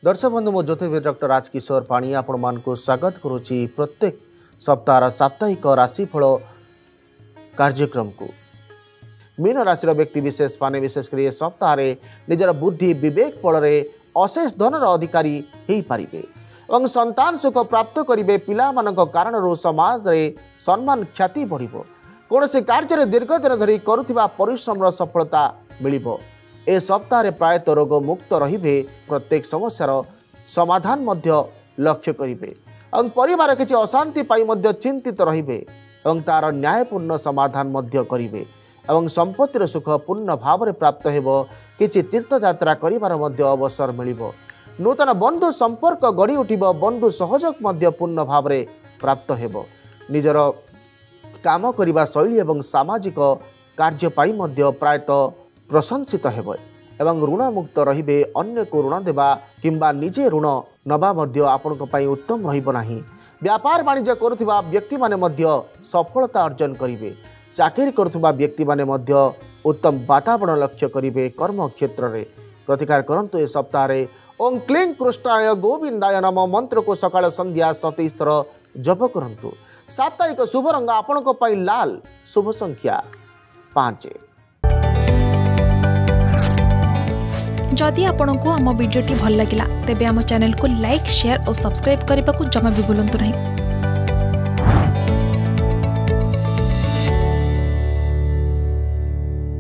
दर्शक बंधु मो ज्योतिर्विद डॉक्टर राजकिशोर पाणी आपण मान को स्वागत करुच्ची प्रत्येक सप्ताह साप्ताहिक राशिफल कार्यक्रम को। मीन राशि व्यक्ति विशेष माने विशेषकर ये सप्ताह निजर बुद्धि विवेक बल अशेष धनर अधिकारी हो पारे और संतान सुख प्राप्त करेंगे। पिला कारण समाज रे सम्मान ख्याति बढ़ कौन से कार्य दीर्घ दिन धरी करुवा परिश्रम सफलता मिल। ए सप्ताह प्रायतः रोग मुक्त रे प्रत्येक समस्यार समाधान लक्ष्य करेंगे और परिवार किसी अशांति पाई चिंतित रे और तार न्यायपूर्ण समाधान करेंगे और संपत्तिर सुख पूर्ण भाव में प्राप्त हो। किसी तीर्थयात्रा कर अवसर मिल। नूतन बंधु संपर्क गढ़ी उठ बंधु सहयोग पूर्ण भाव में प्राप्त हो। निजर काम करने शैली और सामाजिक कार्य प्रायतः प्रशंसित हो एवं ऋण मुक्त रे। अन्य को ऋण देवा किंबा निजे ऋण नवा आपण उत्तम रहा। व्यापार वाणिज्य करुवा व्यक्ति माने सफलता अर्जन करेंगे। चाकरी करुवा व्यक्ति माने उत्तम वातावरण लक्ष्य करेंगे। कर्म क्षेत्र में प्रतिकार करंतु ए सप्ताह ओं क्लीं कृष्णाय गोविंदाय नम मंत्र को सकाळ संध्या 27 थर जप करंतु। साप्ताहिक शुभ रंग आपणक पई लाल, शुभ संख्या 5। जदि आपंक आम भिडी भल लगा तेब आम चैनल को लाइक, शेयर और सब्सक्राइब करने को जमा भी भूलु नहीं।